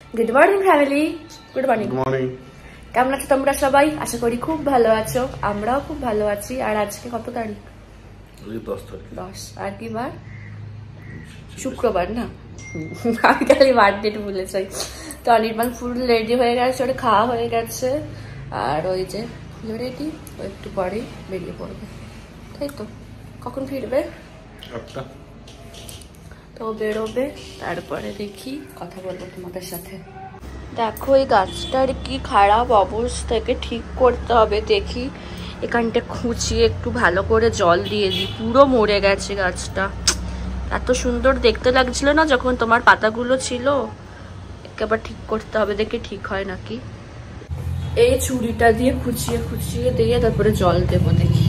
Good morning family, good morning. Good morning. কেমন আছো তোমরা সবাই? আশা করি খুব ভালো আছো, আমরাও খুব ভালো আছি। আর আজকে কত তারিখ? 10 তারিখ। 10। আর কি বার? শুক্রবার না? আমি খালি বার ডেট ভুলে যাই। তো অনির্বাণ ফুল রেডি হয়ে গেছে, ওটা খাওয়া হয়ে গেছে। আর ওই যে রেডি, ও একটু পরেই বেরিয়ে পড়বে, তাই তো? কখন ফিরবে? 8টা। তো বেরোবে, তারপরে দেখি কথা বলবো তোমাদের সাথে। দেখো এই গাছটার কি খারাপ অবস্থা, একে ঠিক করতে হবে। দেখি এখানটা খুঁচিয়ে একটু ভালো করে জল দিয়ে দিই। পুরো মরে গেছে গাছটা। এত সুন্দর দেখতে লাগছিল না যখন তোমার পাতাগুলো ছিল। একে আবার ঠিক করতে হবে, দেখি ঠিক হয় নাকি। এই ছুরিটা দিয়ে খুঁচিয়ে খুঁচিয়ে দিয়ে তারপরে জল দেবো। দেখি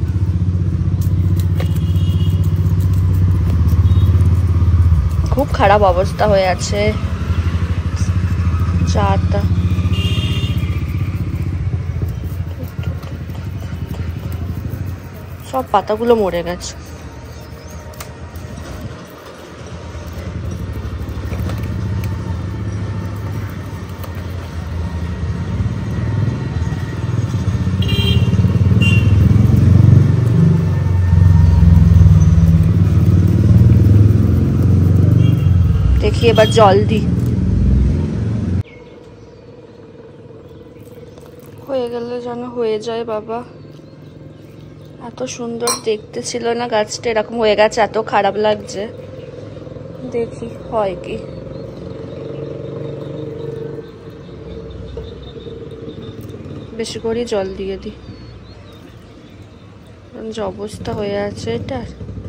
খুব খারাপ অবস্থা হয়ে আছে চাটা। সব পাতাগুলো মরে গেছে। দেখি এবার জল দিই। হয়ে গেলে যেন হয়ে যায় বাবা। এত সুন্দর দেখতে ছিল না গাছটা, এরকম হয়ে গেছে, এত খারাপ লাগছে। দেখি হয় কি। বেশি করে জল দিয়ে দিই, যে অবস্থা হয়ে আছে এটার।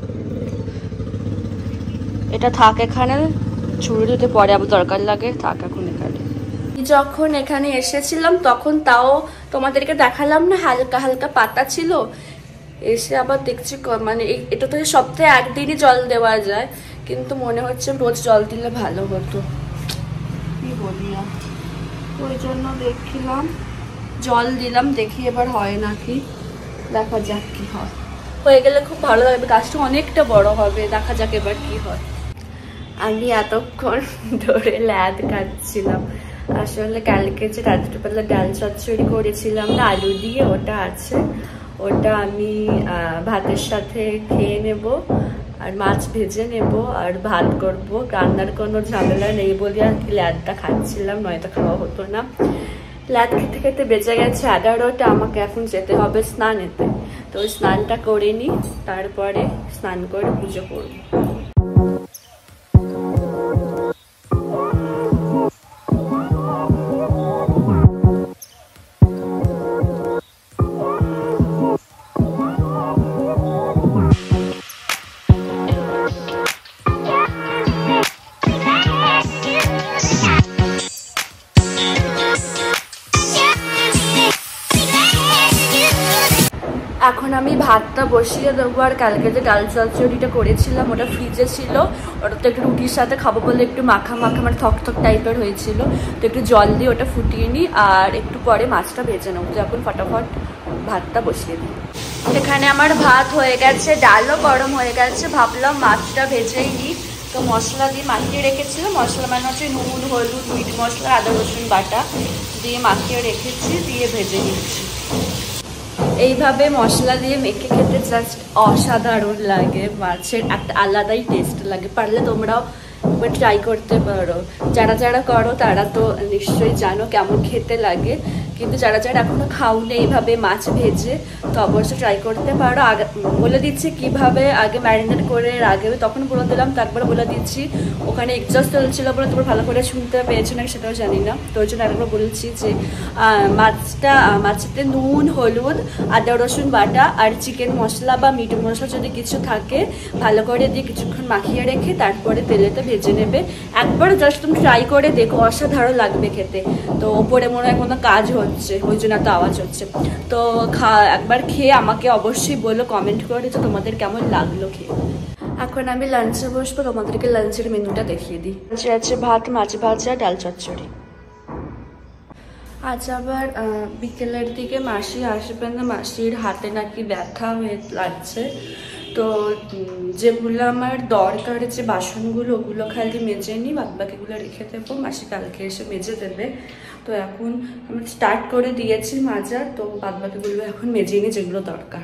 এটা থাক এখানে, ছুরি দিতে পরে আবার দরকার লাগে, থাক এখন এখানে। যখন এখানে এসেছিলাম তখন তাও তোমাদেরকে দেখালাম না, হালকা হালকা পাতা ছিল। এসে আবার দেখছি মানে এটা তো সপ্তাহে একদিনই জল দেওয়া যায়, কিন্তু মনে হচ্ছে রোজ জল দিলে ভালো হতো। কি বলি, ওই জন্য দেখছিলাম, জল দিলাম। দেখি এবার হয় নাকি, দেখা যাক কি হয়। হয়ে গেলে খুব ভালো লাগবে, গাছটা অনেকটা বড় হবে। দেখা যাক এবার কি হয়। আমি এতক্ষণ ধরে ল্যাদ কাটছিলাম। আসলে কালকে যে রাত্রিবেলা ডাল চচ্চড়ি করেছিলাম না আলু দিয়ে, ওটা আছে। ওটা আমি ভাতের সাথে খেয়ে নেব, আর মাছ ভেজে নেব, আর ভাত করব। রান্নার কোনো ঝামেলা নেই বলে আর কি ল্যাদটা খাচ্ছিলাম, নয়তো খাওয়া হতো না। ল্যাদ খেতে খেতে বেঁচে গেছে 11টা। আমাকে এখন যেতে হবে স্নানেতে। তো ওই স্নানটা করে নিই, তারপরে স্নান করে পুজো করব। এখন আমি ভাতটা বসিয়ে দেবো। আর কালকে যে ডাল চচ্চড়িটা করেছিলাম ওটা ফ্রিজে ছিল, ওটা তো একটু রুটির সাথে খাবো বলে একটু মাখা মাখা মানে থক টাইপের হয়েছিল। তো একটু জল দিয়ে ওটা ফুটিয়ে নিই, আর একটু পরে মাছটা ভেজে নেবো। যখন ফটাফট ভাতটা বসিয়ে দিই। এখানে আমার ভাত হয়ে গেছে, ডালও গরম হয়ে গেছে। ভাবলাম মাছটা ভেজেই নিই। তো মশলা দিয়ে মাখিয়ে রেখেছিল, মশলা মানে হচ্ছে নুন, হলুদ, মিট মশলা, আদা রসুন বাটা দিয়ে মাখিয়ে রেখেছি, দিয়ে ভেজে নিচ্ছি। এইভাবে মশলা দিয়ে মেখে খেতে জাস্ট অসাধারণ লাগে। মাছের একটা আলাদাই টেস্ট লাগে। পারলে তোমরাও একবার ট্রাই করতে পারো। যারা যারা করো তারা তো নিশ্চয়ই জানো কেমন খেতে লাগে, কিন্তু যারা যারা এখনো খাওনি এইভাবে মাছ ভেজে, তো অবশ্যই ট্রাই করতে পারো। আগে বলে দিচ্ছি কিভাবে আগে ম্যারিনেট করে রাখবে, তখন বলে দিলাম। তারপরে বলে দিচ্ছি, ওখানে এক্সস্ট চলছিল বলে তোমরা ভালো করে শুনতে পেয়েছো না সেটাও জানি না, তো ওই জন্য একবার বলছি যে মাছতে নুন, হলুদ, আদা রসুন বাটা আর চিকেন মশলা বা মিট মশলা যদি কিছু থাকে ভালো করে দিয়ে কিছুক্ষণ মাখিয়ে রেখে তারপরে তেলেতে ভেজে নেবে। একবার জাস্ট তুমি ট্রাই করে দেখো, অসাধারণ লাগবে খেতে। তো ওপরে মনে হয় কোনো কাজ হচ্ছে, ওই জন্য এত আওয়াজ হচ্ছে। তো একবার খেয়ে আমাকে অবশ্যই বলো কমেন্ট করে যে তোমাদের কেমন লাগলো খেয়ে। এখন আমি লাঞ্চে বসবো, তোমাদেরকে লাঞ্চের মেনুটা দেখিয়ে দিই। লাঞ্চে আছে ভাত, মাছ ভাজা, ডাল চচ্চড়ি। আজ আবার বিকেলের দিকে মাসি আসবে না, মাসির হাতে নাকি ব্যথা হয়ে লাগছে। তো যেগুলো আমার দরকার, যে বাসনগুলো ওগুলো খালি মেজে নিই, বাদবাকিগুলো রেখে দেবো, মাসি কালকে এসে মেজে দেবে। তো এখন আমি স্টার্ট করে দিয়েছি মাজা, তো বাদবাকিগুলো এখন মেজে নিই যেগুলো দরকার।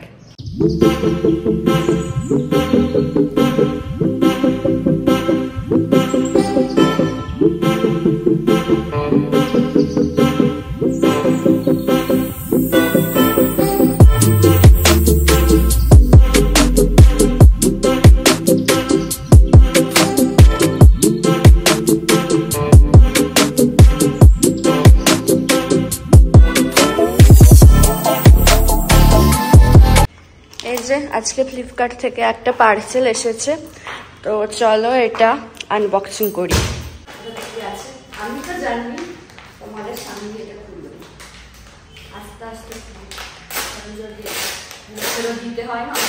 আজকে ফ্লিপকার্ট থেকে একটা পার্সেল এসেছে, তো চলো এটা আনবক্সিং করি। আমি তো জানি তোমাদের সামনে এটা খুলবো, আস্তে আস্তে যদি দিতে হয় না।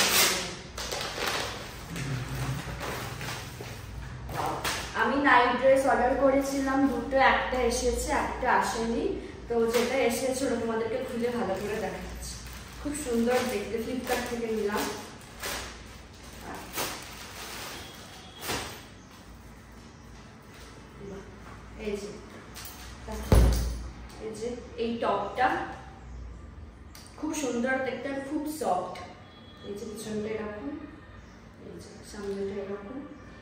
আমি নাইট ড্রেস অর্ডার করেছিলাম দুটো, একটা এসেছে একটা আসেনি। তো যেটা এসেছে ওটা তোমাদেরকে খুলে ভালো করে দেখাচ্ছি। খুব সুন্দর দেখতে, ফ্লিপকার্ট থেকে নিলাম। এই টপটা খুব সুন্দর দেখতে আর খুব সফট। এই যে পিছনটা এরকম, এই যে সামনেটা এরকম,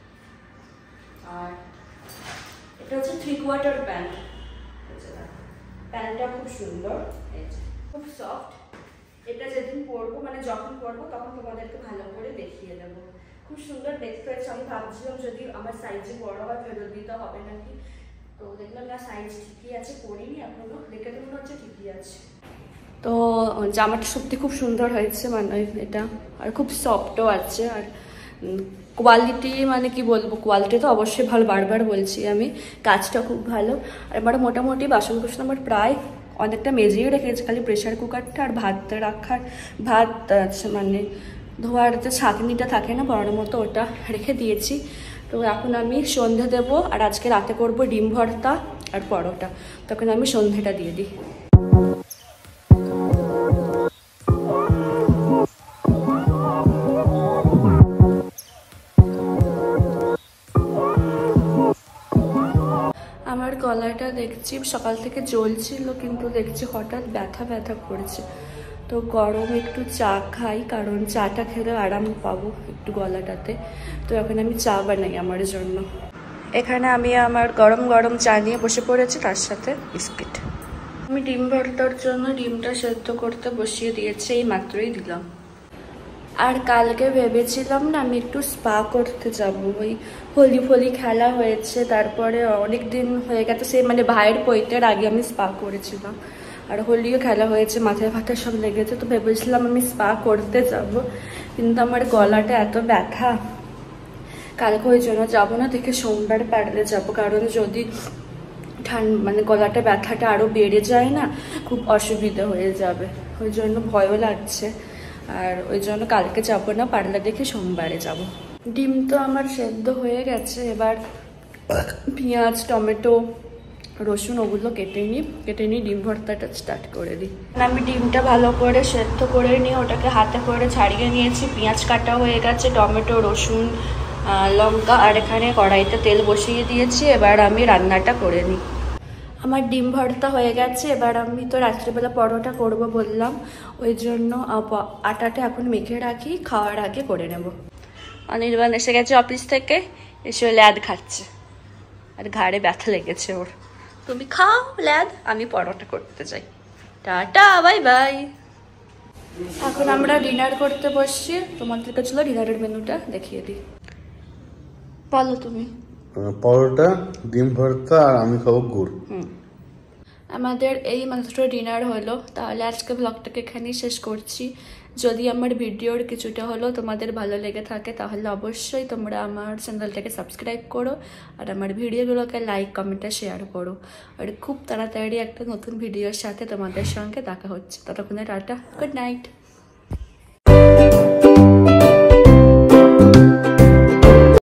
আর এটা হচ্ছে 3/4 প্যান্ট। প্যান্টটা খুব সুন্দর, এই যে খুব সফট। এটা যেদিন পরবো, মানে যখন পরবো তখন তোমাদেরকে ভালো করে দেখিয়ে দেবো। খুব সুন্দর দেখতে হয়েছে। আমি ভাবছিলাম যদি আমার সাইজে বড় হয় ফেরত দিতে হবে নাকি, তো দেখলাম না সাইজ ঠিকই আছে, পরিনি এখনো, দেখে তো মনে হচ্ছে ঠিকই আছে। তো জামাটা সত্যি খুব সুন্দর হয়েছে, মানে এটা আর খুব সফটও আছে। আর কোয়ালিটি মানে কি বলবো, কোয়ালিটি তো অবশ্যই ভালো, বারবার বলছি আমি, কাজটা খুব ভালো। আর আমার মোটামুটি বাসন কুসন আমার প্রায় অনেকটা মেজেও রেখেছি, খালি প্রেশার কুকারটা আর ভাত রাখার, ভাত মানে ধোয়ার যে ছাঁকনিটা থাকে না বড় মতো, ওটা রেখে দিয়েছি। তো এখন আমি সন্ধে দেবো, আর আজকে রাতে করব ডিম ভর্তা আর পরোটা, তখন আমি সন্ধেটা দিয়ে দিই। আমার গলাটা দেখছি সকাল থেকে জ্বলছিল, কিন্তু দেখছি হঠাৎ ব্যথা ব্যথা করছে। তো গরম একটু চা খাই, কারণ চাটা খেলে আরাম পাবো একটু গলাটাতে। তো এখন আমি চা বানাই আমার জন্য। এখানে আমি আমার গরম গরম চা নিয়ে বসে পড়েছি, তার সাথে বিস্কিট। আমি ডিম ভর্তার জন্য ডিমটা সেদ্ধ করতে বসিয়ে দিয়েছি, এই মাত্রই দিলাম। আর কালকে ভেবেছিলাম না আমি একটু স্পা করতে যাব, ওই হোলি ফলি খেলা হয়েছে, তারপরে অনেক দিন হয়ে গেছে, সে মানে ভাইয়ের পৈতের আগে আমি স্পা করেছিলাম, আর হোলিও খেলা হয়েছে, মাথায় ফাটা সব লেগেছে। তো ভেবেছিলাম আমি স্পা করতে যাব, কিন্তু আমার গলাটা এত ব্যথা, কালকে ওই জন্য যাবো না, থেকে সোমবার পারলে যাবো। কারণ যদি মানে গলাটা ব্যথাটা আরও বেড়ে যায় না, খুব অসুবিধা হয়ে যাবে, ওই জন্য ভয়ও লাগছে। আর ওই জন্য কালকে যাবো না, পারলে দেখে সোমবারে যাব। ডিম তো আমার সেদ্ধ হয়ে গেছে, এবার পেঁয়াজ টমেটো রসুন ওগুলো কেটে নিই ডিম ভর্তাটা স্টার্ট করে দিই। আমি ডিমটা ভালো করে সেদ্ধ করে নিয়ে ওটাকে হাতে করে ছাড়িয়ে নিয়েছি। পেঁয়াজ কাটা হয়ে গেছে, টমেটো রসুন লঙ্কা, আর এখানে কড়াইতে তেল বসিয়ে দিয়েছি। এবার আমি রান্নাটা করে নিই। আমার ডিম ভর্তা হয়ে গেছে, এবার আমি তো রাত্রিবেলা পরোটা করব বললাম, ওই জন্য আটাটা এখন মেখে রাখি, খাওয়ার আগে করে নেব। অনির্বাণ এসে গেছে অফিস থেকে, এসে ল্যাদ খাচ্ছে, আর ঘাড়ে ব্যথা লেগেছে ওর। তুমি খাও ল্যাদ, আমি পরোটা করতে যাই। Tata, bye bye. এখন আমরা ডিনার করতে বসছি, তোমাদেরকে চলো ডিনারের মেনুটা দেখিয়ে দিই। বলো তুমি। পরোটা, ডিম ভর্তা, আর আমি খাবো গুড়। আমাদের এই মাত্র ডিনার হলো। তাহলে আজকে ব্লগটাকে এখানেই শেষ করছি। যদি আমার ভিডিওর কিছুটা হলো তোমাদের ভালো লেগে থাকে, তাহলে অবশ্যই তোমরা আমার চ্যানেলটাকে সাবস্ক্রাইব করো, আর আমার ভিডিওগুলোকে লাইক কমেন্ট আর শেয়ার করো। আর খুব তাড়াতাড়ি একটা নতুন ভিডিওর সাথে তোমাদের সঙ্গে দেখা হচ্ছে। ততক্ষণে টাটা, গুড নাইট।